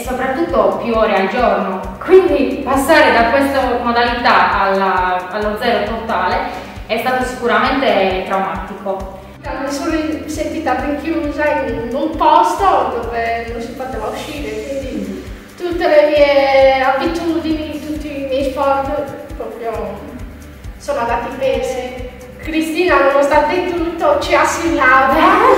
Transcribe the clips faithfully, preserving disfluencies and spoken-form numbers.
soprattutto più ore al giorno, quindi passare da questa modalità alla, allo zero totale è stato sicuramente traumatico. Mi sono sentita rinchiusa in un posto dove non si poteva uscire, quindi tutte le mie abitudini, tutti i miei sport proprio sono andati persi. Cristina, nonostante tutto, ci assillava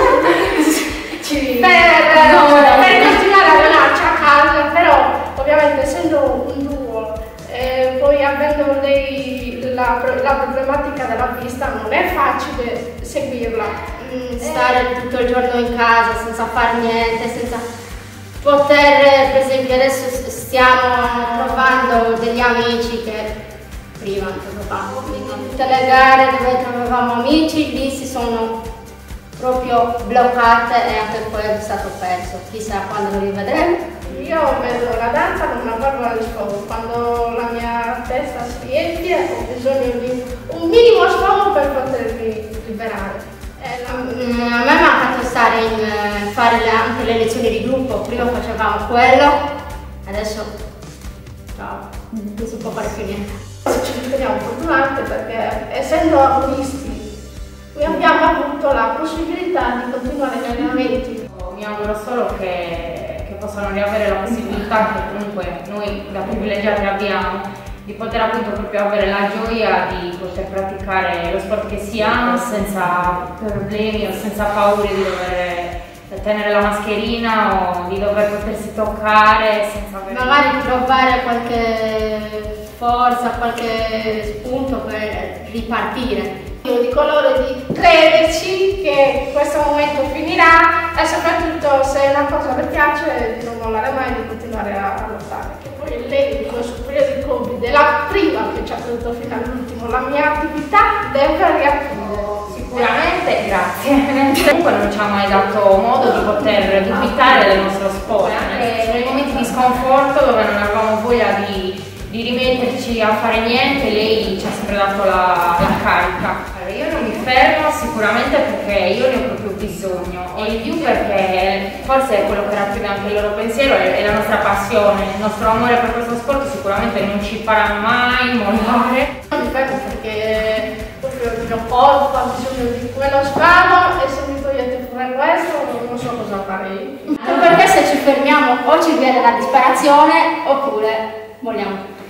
ci... per, no, per continuare a allenarci a casa, però ovviamente essendo un duo e poi avendo lei la, la problematica della vista non è facile seguirla. Mm, stare tutto il giorno in casa senza fare niente, senza poter, per esempio adesso stiamo trovando degli amici che prima non trovavamo, tutte le gare dove trovavamo amici lì si sono proprio bloccate e anche quello è stato perso, chissà quando li vedremo. Io vedo la danza come una valvola di sfogo, quando la mia testa si riempie ho bisogno di un minimo sfogo per potermi liberare. Eh, a me è mancato stare in fare le, anche le lezioni di gruppo, prima facevamo quello, adesso ciao, non si può fare più niente. Ci riteniamo fortunati perché essendo agonisti noi abbiamo avuto la possibilità di continuare gli allenamenti. Mi auguro solo che, che possano riavere la possibilità che comunque noi da privilegiati abbiamo di poter appunto proprio avere la gioia di poter praticare lo sport che si ama senza problemi o senza paure di dover tenere la mascherina o di dover potersi toccare senza avere... Magari trovare qualche forza, qualche spunto per ripartire. Io dico loro di crederci che questo momento finirà e soprattutto se una cosa le piace di non mollare mai, di continuare a, a lottare. Che poi lei in questo periodo di Covid è la prima che ci ha creduto fino all'ultimo, la mia attività deve riaprire. Sicuramente, grazie. Comunque non ci ha mai dato modo di poter dubitare del nostro sport, anche nei momenti di sconforto dove non avevamo voglia di di rimetterci a fare niente, lei ci ha sempre dato la, la carica. Allora, io non mi fermo sicuramente perché io ne ho proprio bisogno e in più perché forse è quello che rappresenta anche il loro pensiero, è, è la nostra passione, il nostro amore per questo sport sicuramente non ci farà mai mollare. Non mi fermo perché proprio il mio corpo ha bisogno di quello scavo e se mi togliete pure questo non so cosa farei. Perché se ci fermiamo o ci viene la disperazione oppure molliamo.